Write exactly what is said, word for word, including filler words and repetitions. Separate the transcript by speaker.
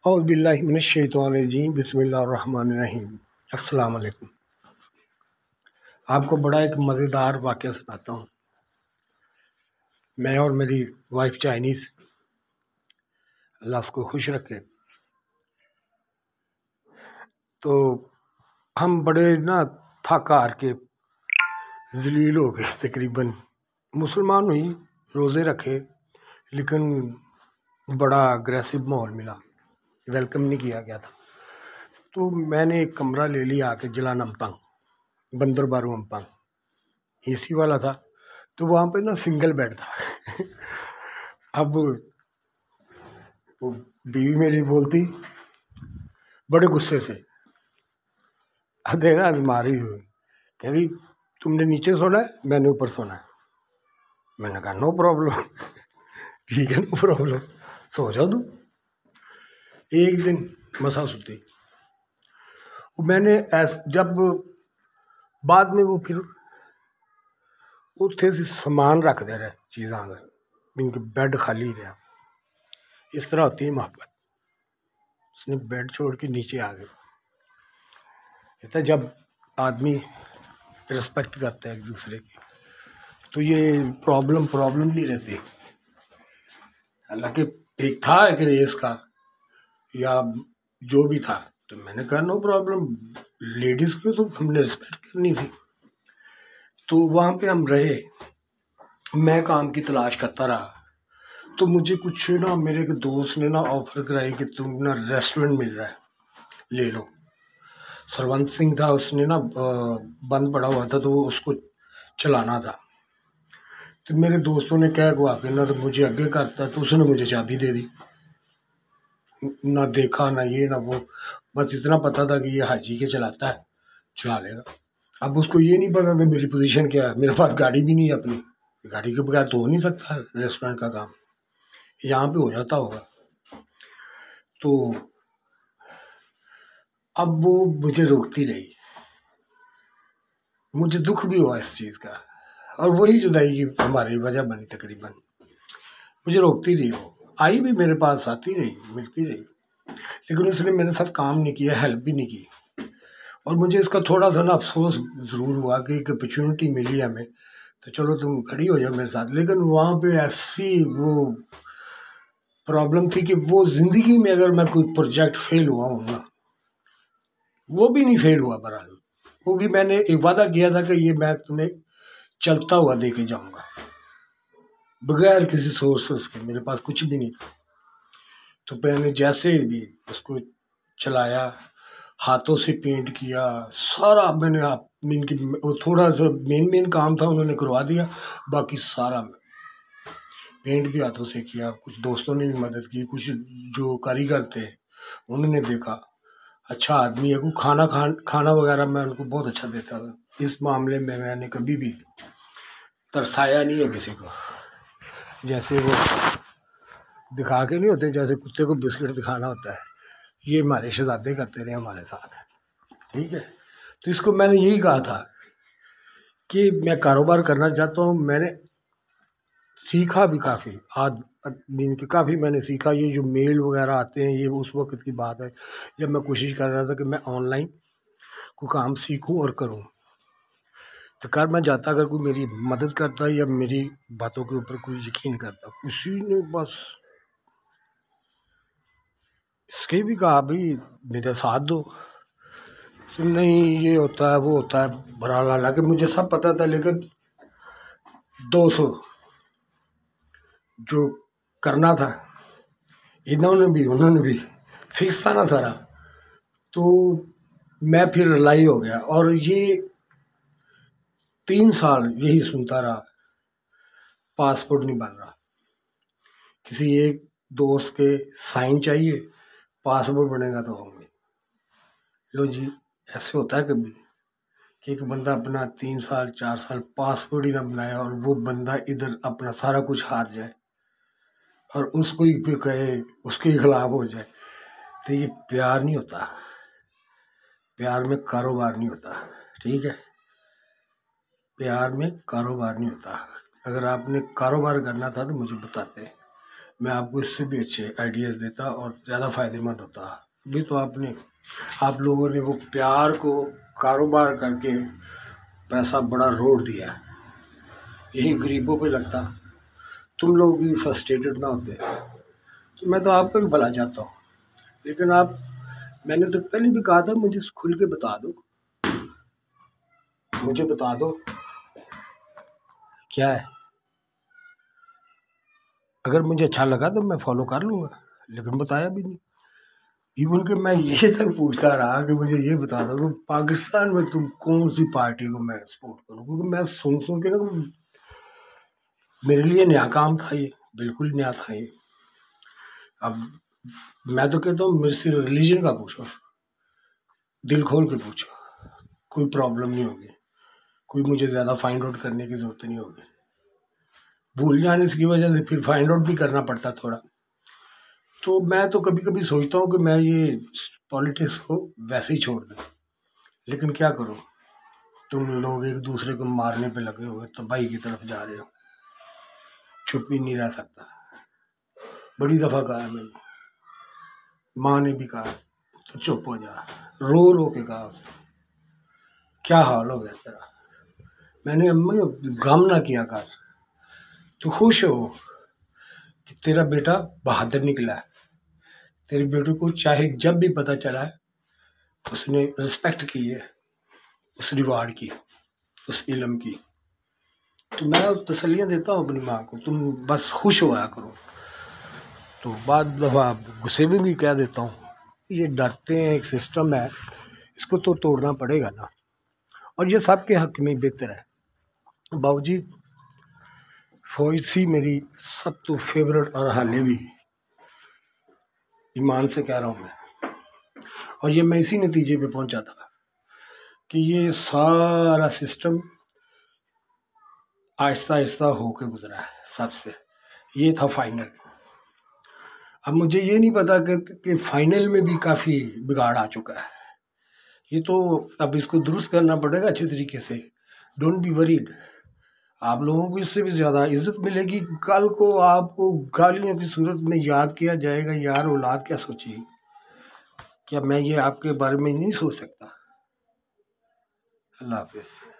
Speaker 1: اعوذ باللہ من الشیطان الرجیم، بسم اللہ الرحمن الرحیم۔ السلام علیکم۔ آپ کو بڑا ایک مزیدار واقعہ سناتا ہوں۔ میں اور میری وائف چائنیز، اللہ اس کو خوش رکھے، تو ہم بڑے نا تھک ہار کے ذلیل ہو گئے، تقریباً مسلمان ہوئی، روزے رکھے، لیکن بڑا اگریسو ماحول ملا، ویلکم نہیں کیا گیا تھا۔ تو میں نے ایک کمرہ لے لیا آ کے جلان امپنگ، بندر بارو امپنگ، اے سی والا تھا، تو وہاں پہ نا سنگل بیڈ تھا۔ اب بیوی میری بولتی بڑے غصے سے، دیکھا ماری ہوئی، کہ بھی تم نے نیچے سونا ہے، میں نے اوپر سونا ہے۔ میں نے کہا نو پرابلم، ٹھیک ہے، نو پرابلم، سو جاؤ تم۔ ایک دن مسا سوتی، میں نے ایس جب بعد میں وہ پھر اتنے سے سامان رکھ دے رہے چیزاں، ان کے بیڈ خالی رہا، اس طرح ہوتی ہے محبت۔ اس نے بیڈ چھوڑ کے نیچے آ گئے۔ کہتا جب آدمی رسپیکٹ کرتا ہے ایک دوسرے کی تو یہ پرابلم پرابلم نہیں رہتی۔ حالانکہ ایک تھا ایک ریس کا یا جو بھی تھا، تو میں نے کہا نو پرابلم، لیڈیز کو تو ہم نے رسپیکٹ کرنی تھی۔ تو وہاں پہ ہم رہے، میں کام کی تلاش کرتا رہا، تو مجھے کچھ نا میرے ایک دوست نے نا آفر کرائی کہ تم نا ریسٹورنٹ مل رہا ہے، لے لو۔ سرونت سنگھ تھا، اس نے نا بند پڑا ہوا تھا تو وہ اس کو چلانا تھا۔ تو میرے دوستوں نے کہہ گوا کہ نہ تو مجھے آگے کرتا، تو اس نے مجھے چابی دے دی، نہ دیکھا نہ یہ نہ وہ، بس اتنا پتا تھا کہ یہ حاجی کے چلاتا ہے، چلا لے گا۔ اب اس کو یہ نہیں پتا کہ میری پوزیشن کیا ہے، میرے پاس گاڑی بھی نہیں ہے اپنی، گاڑی کے بغیر تو ہو نہیں سکتا ریسٹورنٹ کا کام، یہاں پہ ہو جاتا ہوگا۔ تو اب وہ مجھے روکتی رہی، مجھے دکھ بھی ہوا اس چیز کا، اور وہی جدائی کی ہماری وجہ بنی تقریباً۔ مجھے روکتی رہی، وہ آئی بھی میرے پاس، آتی رہی، ملتی رہی، لیکن اس نے میرے ساتھ کام نہیں کیا، ہیلپ بھی نہیں کی۔ اور مجھے اس کا تھوڑا سا نا افسوس ضرور ہوا کہ ایک اپرچونٹی ملی ہمیں، تو چلو تم کھڑی ہو جاؤ میرے ساتھ، لیکن وہاں پہ ایسی وہ پرابلم تھی کہ وہ زندگی میں اگر میں کوئی پروجیکٹ فیل ہوا ہوں نا، وہ بھی نہیں فیل ہوا۔ برحال وہ بھی میں نے ایک وعدہ کیا تھا کہ یہ میں تمہیں چلتا ہوا دے کے جاؤں گا، بغیر کسی سورسز کے، میرے پاس کچھ بھی نہیں تھا۔ تو میں نے جیسے بھی اس کو چلایا، ہاتھوں سے پینٹ کیا، سارا میں نے ان کی تھوڑا سا مین مین کام تھا انہوں نے کروا دیا، باقی سارا میں پینٹ بھی ہاتھوں سے کیا۔ کچھ دوستوں نے بھی مدد کی، کچھ جو کاریگر تھے انہوں نے دیکھا اچھا آدمی ہے، کھانا کھانا وغیرہ میں ان کو بہت اچھا دیتا تھا۔ اس معاملے میں میں نے کبھی بھی ترسایا نہیں ہے کسی کو، جیسے وہ دکھا کے نہیں ہوتے، جیسے کتے کو بسکٹ دکھانا ہوتا ہے، یہ ہمارے شہزادے کرتے رہے ہمارے ساتھ، ٹھیک ہے۔ تو اس کو میں نے یہی کہا تھا کہ میں کاروبار کرنا چاہتا ہوں، میں نے سیکھا بھی کافی، آج کہ کافی میں نے سیکھا۔ یہ جو میل وغیرہ آتے ہیں یہ اس وقت کی بات ہے جب میں کوشش کر رہا تھا کہ میں آن لائن کو کام سیکھوں اور کروں، تو کر میں جاتا اگر کوئی میری مدد کرتا یا میری باتوں کے اوپر کوئی یقین کرتا، کسی نے بس اس کے بھی کہا بھائی میرا ساتھ دو، نہیں یہ ہوتا ہے وہ ہوتا ہے، بہرحال حالانکہ مجھے سب پتا تھا، لیکن دو سو جو کرنا تھا انہوں نے بھی انہوں نے بھی فکس تھا نا سارا، تو میں پھر لائی ہو گیا۔ اور یہ تین سال یہی سنتا رہا، پاسپورٹ نہیں بن رہا، کسی ایک دوست کے سائن چاہیے، پاسپورٹ بنے گا تو ہوں گے۔ لو جی ایسے ہوتا ہے کبھی کہ ایک بندہ اپنا تین سال چار سال پاسپورٹ ہی نہ بنائے اور وہ بندہ ادھر اپنا سارا کچھ ہار جائے اور اس کو ہی پھر کہے اس کے خلاف ہو جائے، تو یہ پیار نہیں ہوتا، پیار میں کاروبار نہیں ہوتا، ٹھیک ہے، پیار میں کاروبار نہیں ہوتا۔ اگر آپ نے کاروبار کرنا تھا تو مجھے بتاتے، میں آپ کو اس سے بھی اچھے آئیڈیاز دیتا اور زیادہ فائدہ مند ہوتا. ابھی تو آپ نے آپ لوگوں نے وہ پیار کو کاروبار کر کے پیسہ بڑا روڑ دیا ہے. یہی غریبوں پہ لگتا تم لوگ بھی فرسٹریٹڈ نہ ہوتے. تو میں تو آپ کا بھی بھلا چاہتا ہوں، لیکن آپ میں نے تو پہلے بھی کہا تھا مجھے کھل کے بتا دو، مجھے بتا دو کیا ہے. اگر مجھے اچھا لگا تو میں فالو کر لوں گا، لیکن بتایا بھی نہیں. ایون کہ میں یہ تک پوچھتا رہا کہ مجھے یہ بتا دو کہ پاکستان میں تم کون سی پارٹی کو میں سپورٹ کروں، کیونکہ میں سن سن کے نا میرے لیے نیا کام تھا، یہ بالکل نیا تھا. یہ اب میں تو کہتا ہوں میرے سے ریلیجن کا پوچھو، دل کھول کے پوچھو، کوئی پرابلم نہیں ہوگی، کوئی مجھے زیادہ فائنڈ آؤٹ کرنے کی ضرورت نہیں ہوگی. بھول جانے کی وجہ سے پھر فائنڈ آؤٹ بھی کرنا پڑتا تھوڑا. تو میں تو کبھی کبھی سوچتا ہوں کہ میں یہ پالیٹکس کو ویسے ہی چھوڑ دوں، لیکن کیا کروں، تم لوگ ایک دوسرے کو مارنے پہ لگے ہوئے تباہی کی طرف جا رہے ہو. چپ بھی نہیں رہ سکتا. بڑی دفعہ کہا ہے میں نے، ماں نے بھی کہا تو چپ ہو جا، رو رو کے کہا اسے کیا حال ہو گیا تیرا. میں نے امی غم نہ کیا کر، تو خوش ہو کہ تیرا بیٹا بہادر نکلا ہے. تیرے بیٹے کو چاہے جب بھی پتہ چلا ہے اس نے رسپیکٹ کی ہے، اس ریوارڈ کی، اس علم کی. تو میں تسلیاں دیتا ہوں اپنی ماں کو، تم بس خوش ہوا کرو. تو بعد دفعہ غصے میں بھی کہہ دیتا ہوں یہ ڈرتے ہیں، ایک سسٹم ہے، اس کو تو توڑنا پڑے گا نا. اور یہ سب کے حق میں بہتر ہے. باؤ جی فوج سی میری سب تو فیورٹ اور حالے بھی ایمان سے کہہ رہا ہوں میں. اور یہ میں اسی نتیجے پہ پہنچا تھا کہ یہ سارا سسٹم آہستہ آہستہ ہو کے گزرا ہے سب سے. یہ تھا فائنل. اب مجھے یہ نہیں پتا کہ کہ فائنل میں بھی کافی بگاڑ آ چکا ہے. یہ تو اب اس کو درست کرنا پڑے گا اچھے طریقے سے. Don't be worried. آپ لوگوں کو اس سے بھی زیادہ عزت ملے گی. کل کو آپ کو گالیوں کی صورت میں یاد کیا جائے گا، یار اولاد کیا سوچے گی. کیا میں یہ آپ کے بارے میں نہیں سوچ سکتا؟ اللہ حافظ.